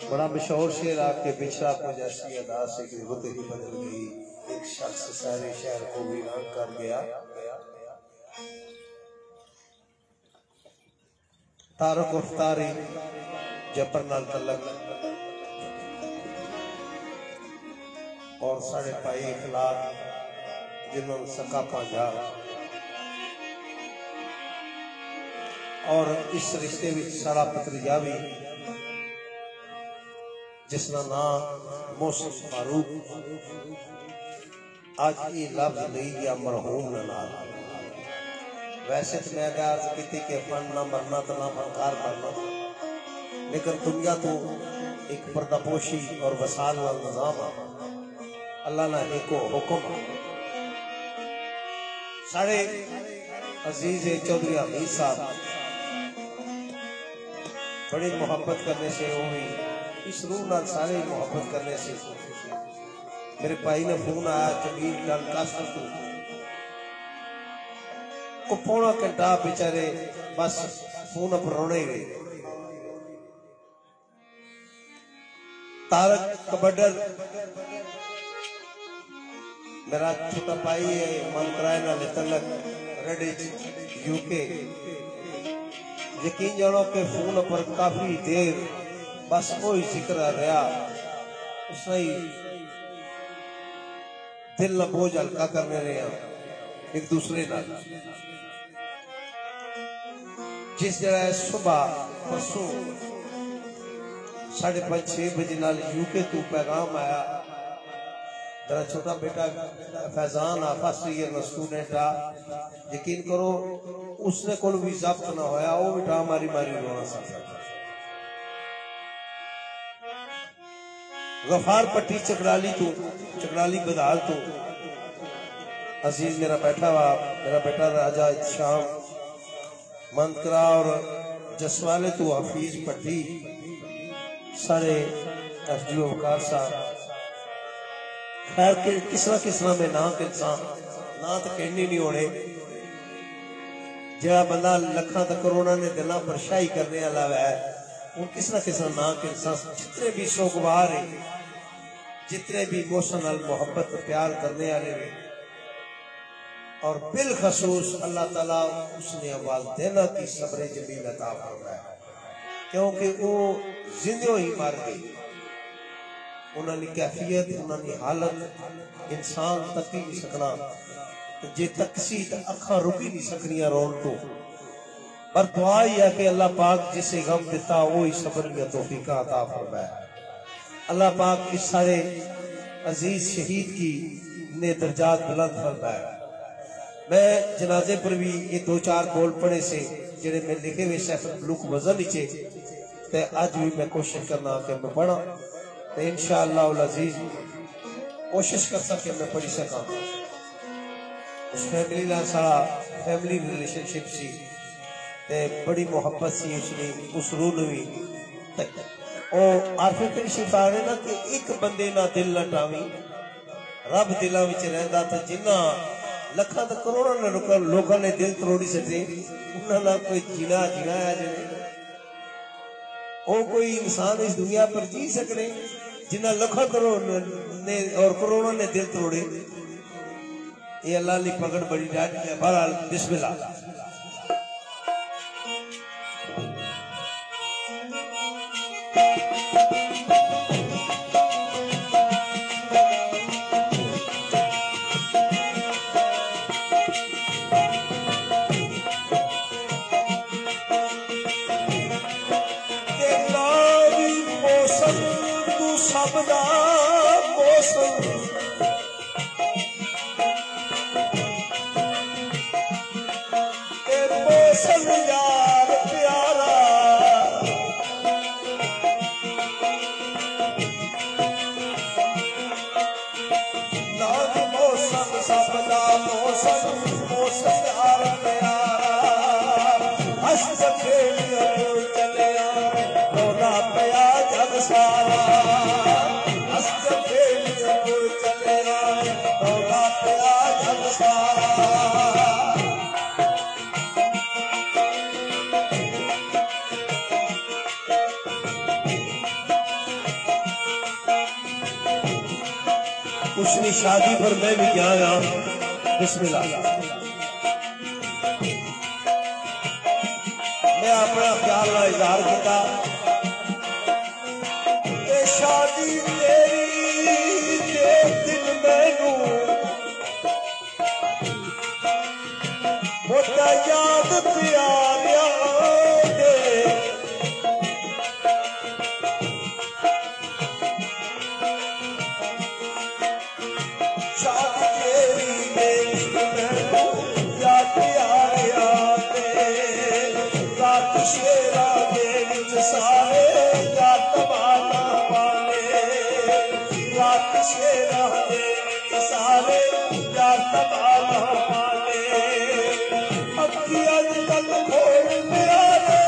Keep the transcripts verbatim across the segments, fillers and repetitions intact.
बड़ा मशहूर शेर आपके बिछड़ा को जैसी अदा से कि रुत ही बदल गई, एक शख्स सारे शहर को वीरान कर गया। तारक उफ्तारी जबर नाल तलक और साढ़े भाई इखलाक जिन्होंने सका पांजा और इस रिश्ते में सारा भतरीजा भी जिसका नाम मोहसिन फारूक आज ये लफ्ज नहीं गया मरहूम नाल। वैसे तो मैं अर्ज की कि फन ना मरना तो ना फनकार बनना, लेकिन दुनिया तो एक पर्दापोशी और वसाल वाला निजाम है। अल्लाह ना एक हुक्म साढ़े अजीज चौधरी हमीद साहब बड़ी मोहब्बत करने से वो भी इस रूह नाल सारे मोहब्बत करने से मेरे भाई ने फोन आया जमील गल कासर तू को पौना घंटा बेचारे बस फोन पर रोने गए। तारक कबड्डर मेरा छोटा भाई है, मन कराए ना तलक रेडी यूके। यकीन जानो के फोन पर काफी देर बस कोई जिक्र रहा, उसने दिल न बोझ हल्का करने रहे एक दूसरे नाल। जिस जगह सुबह परसों साढ़े पांच छह बजे नाल यूके तू पैगाम आया, तेरा छोटा बेटा फैजान आ फर्स्ट ईयर का स्टूडेंट आ, यकीन करो उसने को भी जब्त ना होया, वो बेटा मारी मारी रोना सकता। गफार पट्टी चकराली तो चकराली बदाल तो अजीज मेरा बैठा हुआ मेरा बेटा राजा शाम मंत्रा और जसवाले तो हफीज पट्टी सारे एफ डी ओ वकार साहब खैर के किसना किसना में ना इंसान ना तो कहनी नहीं होने जरा बंदा लखा तो करोड़ा ने दिलों पर शाही करने वाला है, वो किसना किसना ना के इंसान जितने भी शौकवार है, जितने भी मौसम नाल मोहब्बत प्यार करने वाले ने और बिलखसूस अल्लाह ताला उसने वालिदैन की सब्र जमील अता फरमाया, क्योंकि वो जिंदो ही मर गई। उन्होंने कैफियत उन्होंने हालत इंसान तक ही नहीं सकना, जे तकसी अखा रुक ही नहीं सकनिया रोन तो। पर दुआ ही है कि अल्लाह पाक जिसे गम देता वो ही सब्र की तौफीक अता फरमाए। अल्लाह पाक इस सारे अजीज शहीद की ने दर्जात बुलंद फरमाए। मैं जनाजे पर भी ये दो चार बोल पढ़े से जेडे मैं लिखे हुए सैफर ब्लूक वजन नीचे ते आज भी मैं कोशिश करना कि मैं पढ़ा तो इंशाअल्लाह अजीज कोशिश कर सके मैं पढ़ी सका। उस फैमिली ना सारा फैमिली रिलेशनशिप सी ते बड़ी मोहब्बत सी उसने उस रूह भी और आरफे शिफा ने ना कि एक बंदे ना दिल लटावी रब दिलों में रहिंदा तो जिन्ना लखा तो करोड़ों ने लोगों ने दिल तरोड़ी सके उन्होंने कोई जीना जीनाया जिन्हें वो कोई इंसान इस दुनिया पर जी सकने जिन्ना लखा करोड़ ने और करोड़ों ने दिल तरोड़े। ये अल्लाह की पकड़ बड़ी डाटी है। बहरहाल बिस्मिल्लाह। उसकी शादी पर मैं भी गया। बिस्मिल्लाह। मैं अपना ख्याल का इजहार किया। शादी तेरी दे दिल मैनू होता याद प्यारिया दे। शादी तेरी दे दिल मैनू याद प्यारिया दे। रात शेरा दे विच सारे याद तबाना शेरा दे सारे यार तबाला वाले। अखी अजकल खोल प्यारे,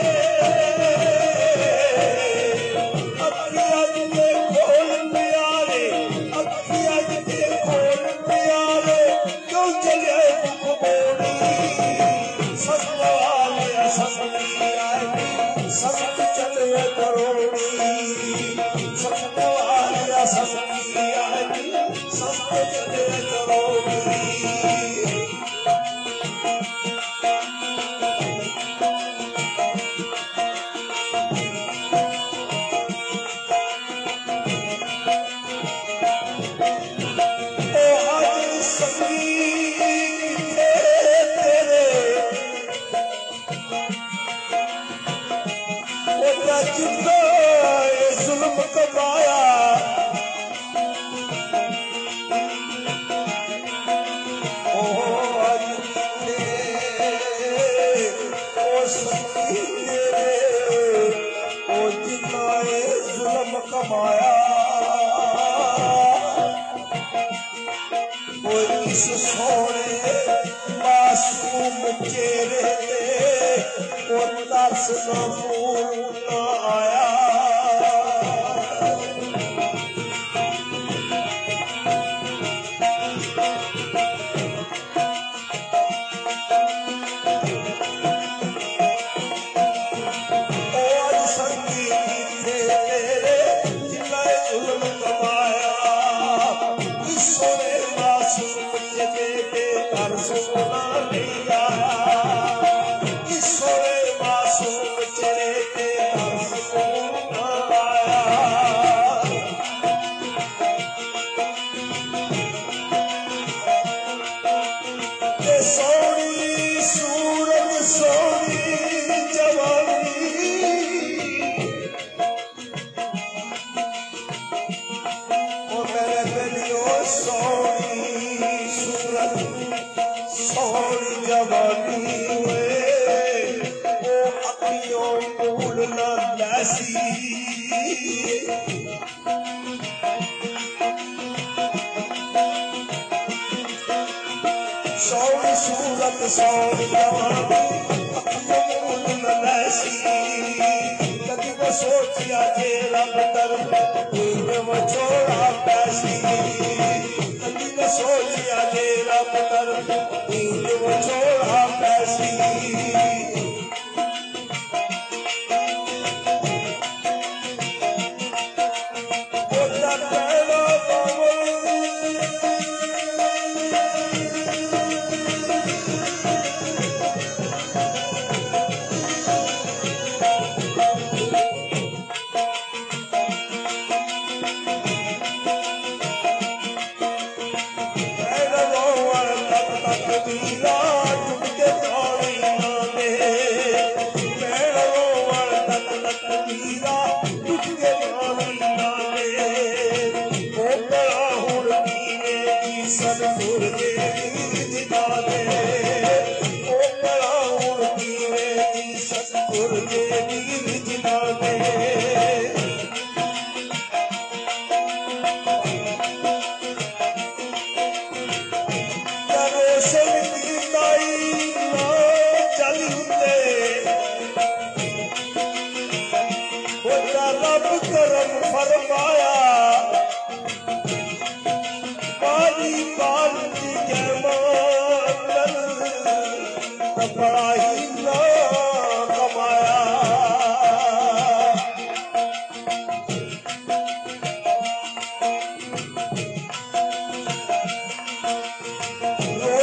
अखी अजकल खोल प्यारे, अखी अजकल खोल प्यारे। क्यों चले बोली सस्त वाले सस्ती आई सस्त चले करोड़ी। सस्त वाले सस्ती आई सस्त चले करोड़ी। जुल्म कमाया ओ अज ओ सखी ओ जिन्ना जुल्म कमाया। ओ इस सोने मासूम चेहरे ओ तरस न आया। सोनी सूरत सोनी जवानी मूल न लैसी। कदी न सोचिया जे रब तरफ वो छोड़ा पैसी। कदी न सोचिया जे रब तरफ वो छोड़ा पैसी। रब करम फरमाया पानी पाल की जमान बड़ा ही ना कमाया।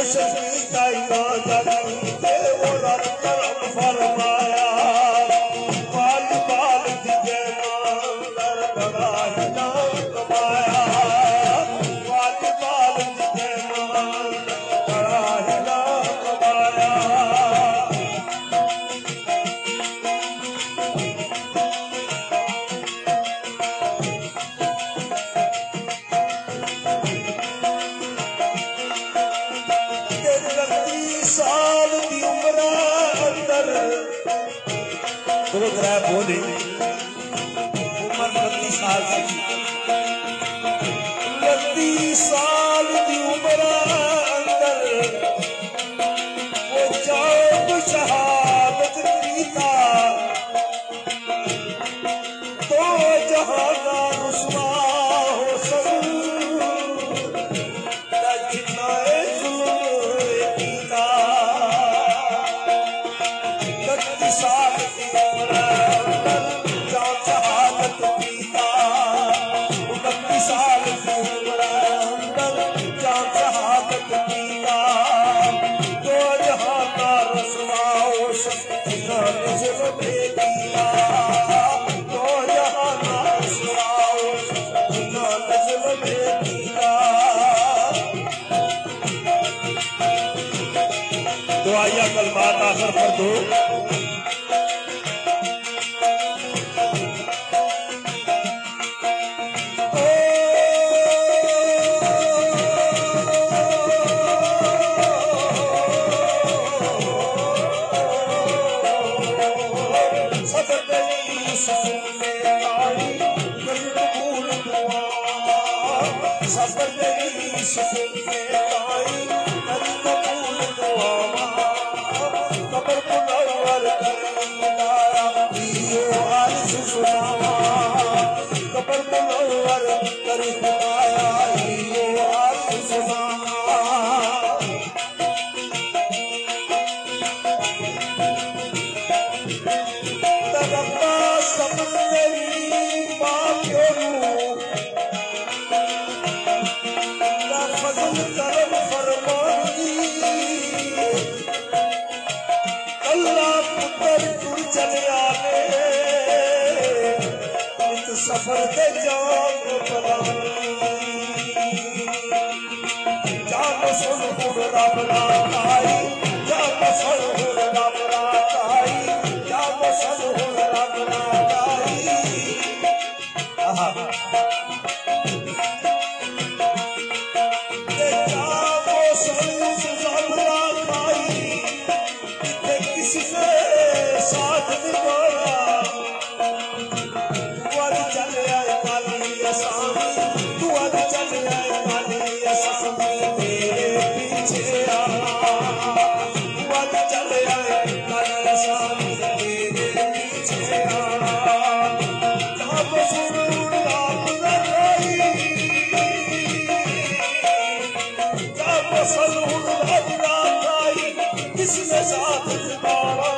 किसने साथ निभाया